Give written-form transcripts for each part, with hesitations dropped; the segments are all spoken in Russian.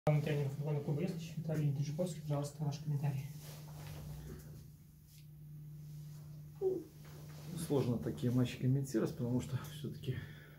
Главный тренер футбольного клуба «Ястреб» Виталий Таджиковский, пожалуйста, ваш комментарий. Сложно такие матчи комментировать, потому что все-таки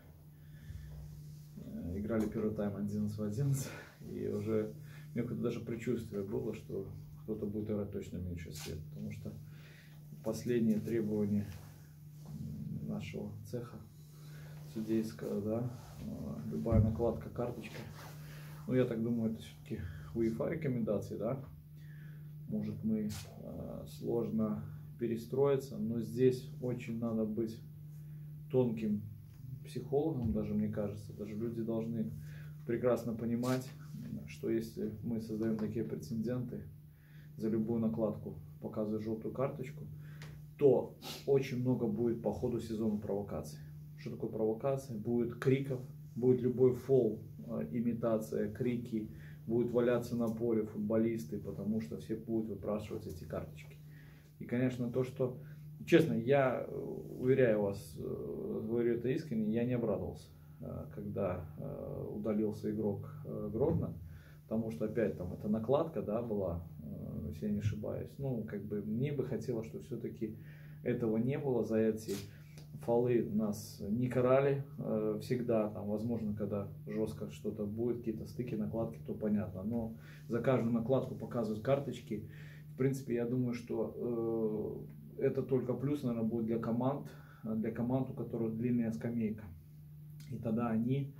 играли первый тайм 11 в 11, и уже у меня какое-то даже предчувствие было, что кто-то будет играть точно в меньшинстве, потому что последние требования нашего цеха судейского, да, любая накладка, карточка, ну я так думаю, это все-таки УЕФА рекомендации, да, может мы сложно перестроиться, но здесь очень надо быть тонким психологом, даже мне кажется, даже люди должны прекрасно понимать, что если мы создаем такие прецеденты, за любую накладку показывая желтую карточку, то очень много будет по ходу сезона провокаций. Что такое провокация? Будет криков, будет любой фол, имитация, крики, будут валяться на поле футболисты, потому что все будут выпрашивать эти карточки. И, конечно, то, что, честно, я уверяю вас, говорю это искренне, я не обрадовался, когда удалился игрок Гродно, потому что опять там эта накладка, да, была, если я не ошибаюсь. Ну, как бы мне бы хотелось, чтобы все-таки этого не было, за эти фолы нас не карали всегда, там, возможно, когда жестко что-то будет, какие-то стыки, накладки, то понятно, но за каждую накладку показывают карточки. В принципе, я думаю, что это только плюс, наверное, будет для команд, у которых длинная скамейка. И тогда они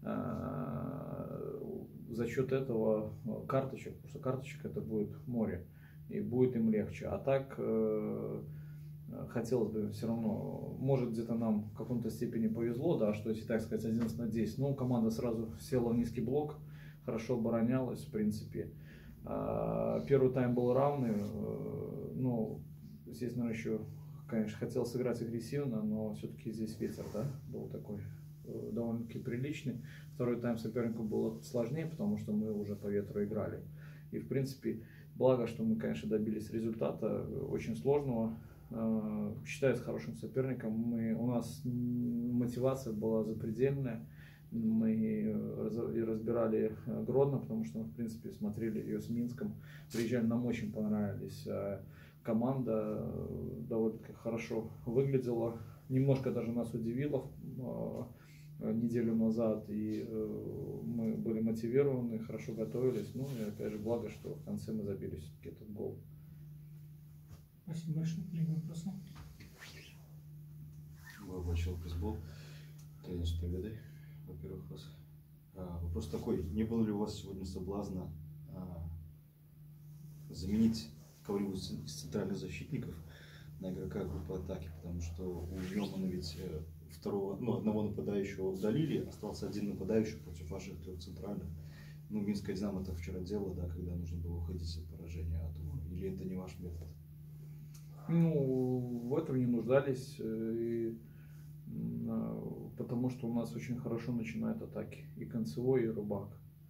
за счет этого карточек, потому что карточек это будет море, и будет им легче. А так хотелось бы все равно, может где-то нам в каком-то степени повезло, да, что если так сказать 11 на 10, но команда сразу села в низкий блок, хорошо оборонялась, в принципе. Первый тайм был равный, ну, здесь, наверное, еще, конечно, хотел сыграть агрессивно, но все-таки здесь ветер, да, был такой довольно-таки приличный. Второй тайм сопернику было сложнее, потому что мы уже по ветру играли. И, в принципе, благо, что мы, конечно, добились результата очень сложного. Считаюсь хорошим соперником. У нас мотивация была запредельная. Мы разбирали Гродно, потому что мы, в принципе, смотрели ее с Минском. Приезжали, нам очень понравились. Команда довольно хорошо выглядела. Немножко даже нас удивило неделю назад. И мы были мотивированы, хорошо готовились. Ну и опять же, благо, что в конце мы забили все-таки этот гол. Спасибо большое. Коллеги, вопросы? Большой пресс-бол. Тренер с победой. Во-первых, вас. Вопрос такой, не было ли у вас сегодня соблазна заменить кого-нибудь из центральных защитников на игрока группы атаки, потому что у Йомана ведь одного нападающего удалили, остался один нападающий против ваших трех центральных. Ну, Минская Динамо так вчера делала, да, когда нужно было уходить от поражения от Ума. Или это не ваш метод? Ну, в этом не нуждались, потому что у нас очень хорошо начинают атаки, и Концевой, и Рубак.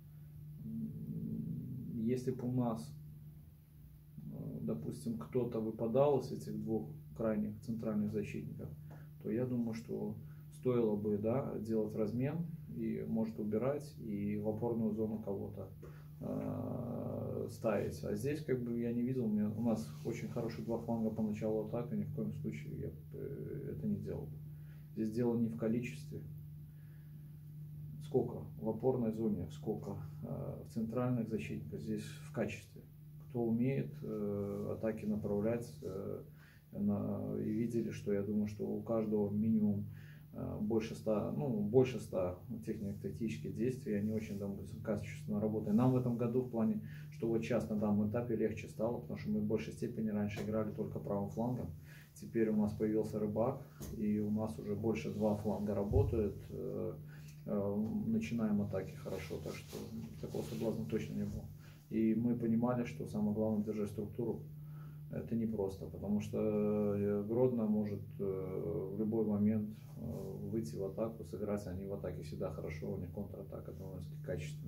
Если бы у нас, допустим, кто-то выпадал из этих двух крайних центральных защитников, то я думаю, что стоило бы, да, делать размен и может убирать и в опорную зону кого-то ставить. А здесь как бы я не видел, у нас очень хорошие два фланга по началу атаки, ни в коем случае я это не делал. Здесь дело не в количестве, сколько в опорной зоне, сколько в центральных защитниках, здесь в качестве. Кто умеет атаки направлять, и видели, что я думаю, что у каждого минимум больше 100 технико-тактических действий, они очень качественно работают. Нам в этом году в плане, что вот сейчас на данном этапе легче стало, потому что мы в большей степени раньше играли только правым флангом. Теперь у нас появился Рыбак, и у нас уже больше два фланга работают. Начинаем атаки хорошо, так что такого соблазна точно не было. И мы понимали, что самое главное держать структуру. Это непросто, потому что Гродно может в любой момент выйти в атаку, сыграть. Они в атаке всегда хорошо, у них контратака довольно-таки качественная.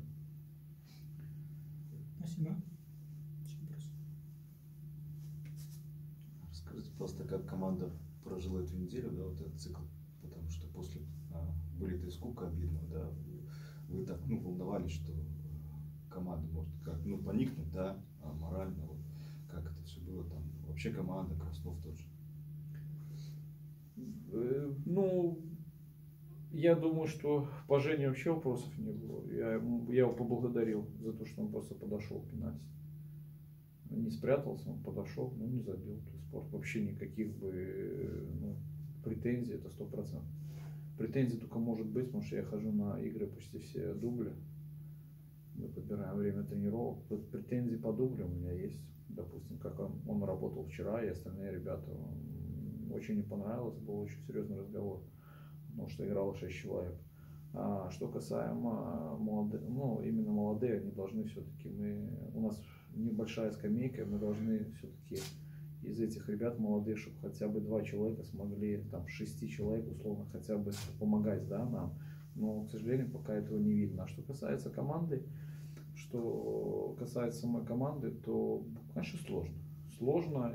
Спасибо. Расскажите просто, как команда прожила эту неделю, да, вот этот цикл, потому что после вылета из Кубка обидного, да, вы так волновались, что команды, может, как, ну, поникнуть, да, морально, вот, как это все было там, вообще команда, Краснов тот же. Ну, я думаю, что по Жене вообще вопросов не было. Я его поблагодарил за то, что он просто подошел к пенальти. Не спрятался, он подошел, ну не забил. То есть спорт вообще никаких бы, ну, претензий, это 100%. Претензий только может быть, потому что я хожу на игры почти все дубли. Мы подбираем время тренировок. Вот претензии по дублю у меня есть. Допустим, как он работал вчера, и остальные ребята. Очень не понравилось, был очень серьезный разговор. Потому что играло 6 человек. А что касаемо молодых, ну, именно молодые, они должны все-таки, у нас небольшая скамейка, мы должны все-таки из этих ребят молодых, чтобы хотя бы 2 человека смогли, там, 6 человек, условно, хотя бы помогать, да, нам. Но, к сожалению, пока этого не видно. А что касается команды, самой команды, то, конечно, сложно. Сложно,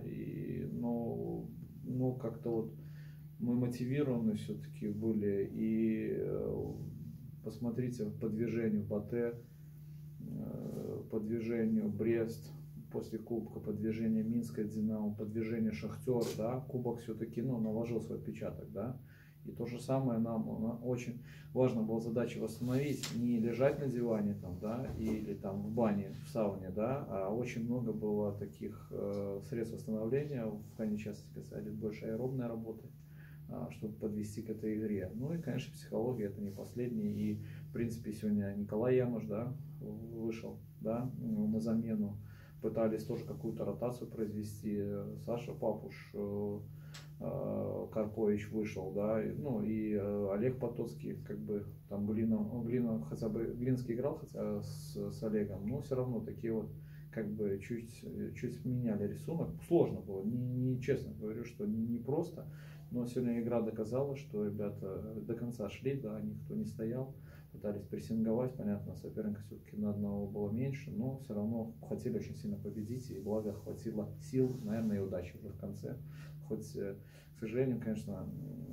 но как-то вот мы мотивированы все-таки были, и посмотрите по движению БАТЭ, по движению Брест после Кубка, по движению Минская Динамо, по движению Шахтер, да, Кубок все-таки, ну, наложил свой отпечаток, да, и то же самое нам очень важно была задача восстановить, не лежать на диване там, да, или там в бане, в сауне, да, а очень много было таких средств восстановления, в крайней части касались больше аэробной работы, чтобы подвести к этой игре. Ну и, конечно, психология это не последний. И, в принципе, сегодня Николай Януш, да, вышел, да, на замену. Пытались тоже какую-то ротацию произвести. Саша Папуш, Карпович вышел, да, ну и Олег Потоцкий, как бы там Глина, хотя бы Глинский играл хотя с Олегом, но все равно такие вот как бы чуть меняли рисунок. Сложно было, не честно говорю, что не просто. Но сегодня игра доказала, что ребята до конца шли, да, никто не стоял, пытались прессинговать, понятно, соперника все-таки на одного было меньше, но все равно хотели очень сильно победить, и благо хватило сил, наверное, и удачи уже в конце. Хоть, к сожалению, конечно,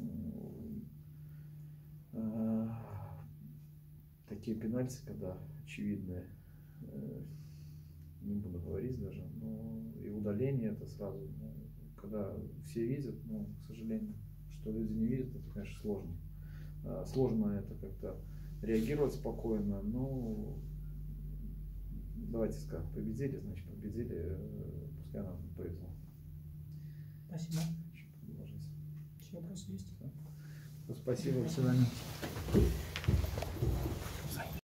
такие пенальти, когда очевидные, не буду говорить даже, но и удаление это сразу, ну, когда все видят, но, к сожалению, что люди не видят, это, конечно, сложно. Сложно это как-то реагировать спокойно, но давайте скажем, победили, значит победили, пускай нам повезло. Спасибо. Еще вопросы есть? Спасибо, до свидания.